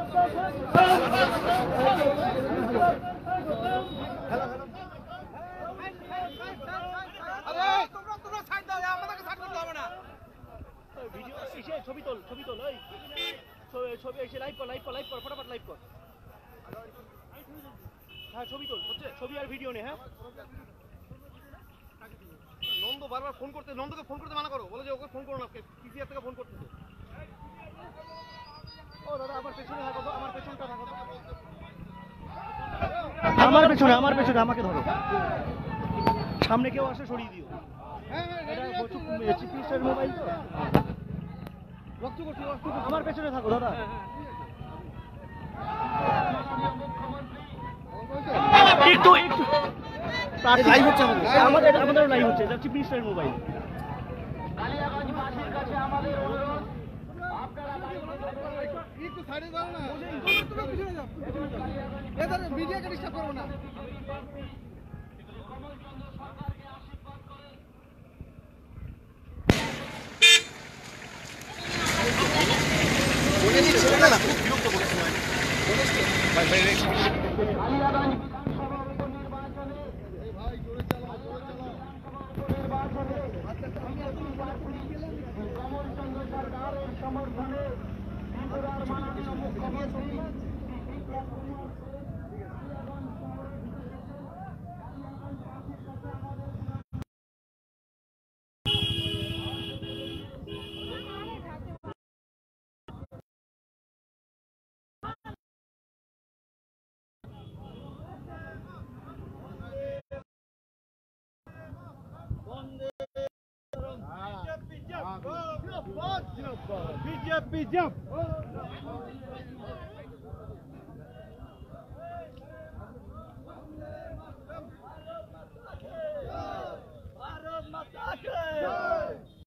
ছবি তোল ছবি এসে লাইভ কর ফটাফট লাইভ কর। হ্যাঁ ছবি তোল হচ্ছে, ছবি আর ভিডিও নে। হ্যাঁ নন্দ বারবার ফোন করতে, নন্দকে ফোন করতে মানা করো, বলে যে ওকে ফোন করো না, পিসিআর থেকে ফোন করতেছে। ও দাদা আমার পেছনে থাকো তো, আমার পেছনটা থাকো তো, আমার পেছনে আমাকে ধরো, সামনে কেউ আসে সরিয়ে দিও। এটা চিফ মিনিস্টারের মোবাইল তো, আমার পেছনে থাকো দাদা। একটু লাইভ হচ্ছে, আমাদের লাইভ হচ্ছে, এটা চিফ মিনিস্টারের মোবাইল। একটু সাইডে যাও না, মিডিয়াকে ডিস্টার্ব করো না। বিরক্ত করছে ভাই ভাই সমর্থনে ত্রিপুরার মাননীয় মুখ্যমন্ত্রী BJP jump!